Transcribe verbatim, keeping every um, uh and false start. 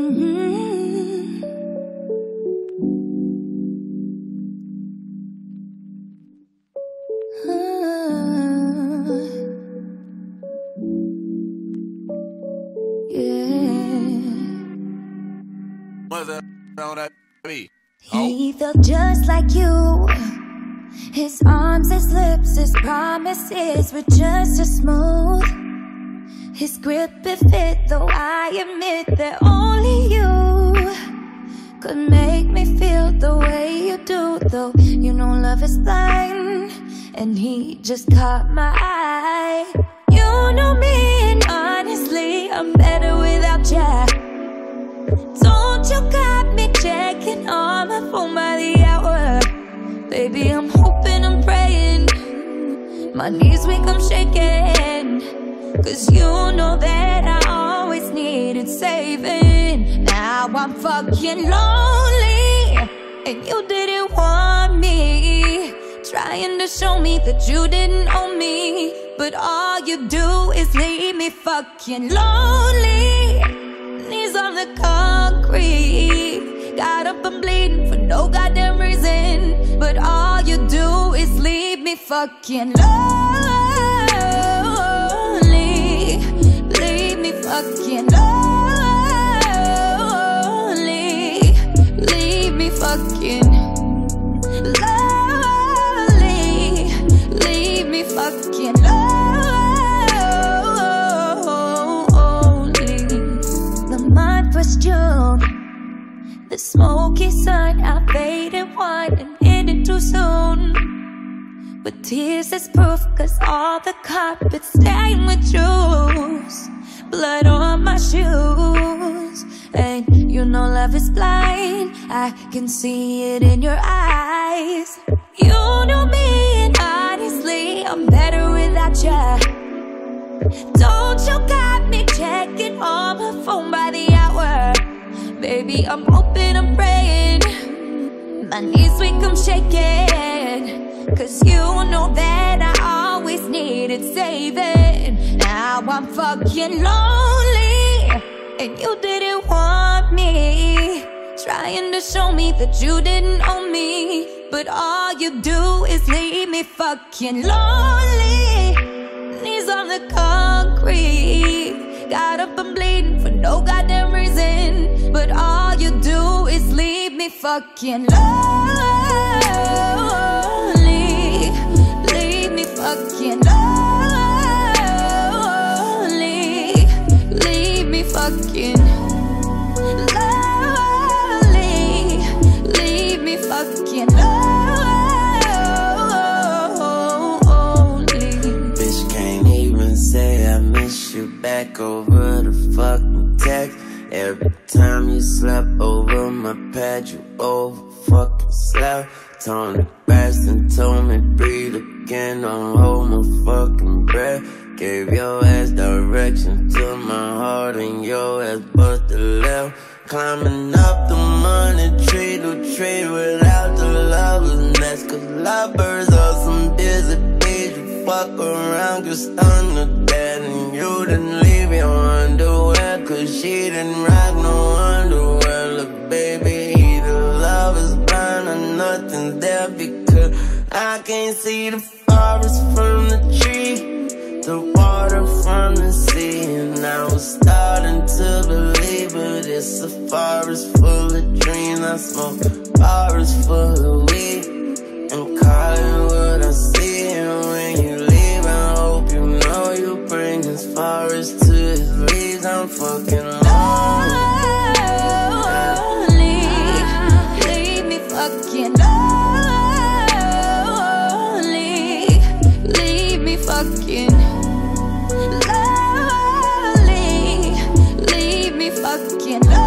Mm-hmm. uh, yeah. What's that on that beat? He felt just like you. His arms, his lips, his promises were just as smooth. His grip, it fit, though I admit that only you could make me feel the way you do. Though you know love is blind, and he just caught my eye. You know me, and honestly, I'm better without you. Don't you got me checking on my phone by the hour. Baby, I'm hoping, I'm praying, my knees weak, I'm shaking, cause you know that I always needed saving. Now I'm fucking lonely, and you didn't want me, trying to show me that you didn't own me, but all you do is leave me fucking lonely. Knees on the concrete, got up and bleeding for no goddamn reason, but all you do is leave me fucking lonely. Leave me fucking lonely. Leave me fucking lonely. Leave me fucking lonely. The month was June, the smoky sun, I faded one and ended too soon. But tears is proof, cause all the carpet stained with juice, blood on my shoes. And you know love is blind, I can see it in your eyes. You know me, and honestly, I'm better without you. Don't you got me checking on my phone by the hour. Baby, I'm hoping, I'm praying, my knees weak, I'm shaking, cause you know that I always needed saving. Now I'm fucking lonely, and you didn't want me, trying to show me that you didn't own me, but all you do is leave me fucking lonely. Knees on the concrete, got up and bleeding for no goddamn reason, but all you do is leave me fucking lonely. Leave me fucking lonely. Leave me fucking lonely. Leave me fucking lonely. Bitch can't even say I miss you back over the fucking text. Every time you slept over my pad, you over fucking slept. Torn the grass and told me breathe again, don't hold my fucking breath. Gave your ass direction to my heart and your ass busted left. Climbing up the money tree to tree without the lover's nest, cause lovebirds are some dizzy bees. You fuck around, get stunned to death, and you didn't leave your underwear, cause she didn't rock no underwear. Look baby, either love is blind or nothing's there, because I can't see the forest from the tree, the water from the sea. And I was starting to believe, but it's a forest full of dreams. I smoke a forest full of weed and call it what I see. And when you leave, I hope you know you bring this forest to its leaves. I'm fucking lonely. Leave me fucking lonely. Leave me fucking lonely. Leave me fucking lonely.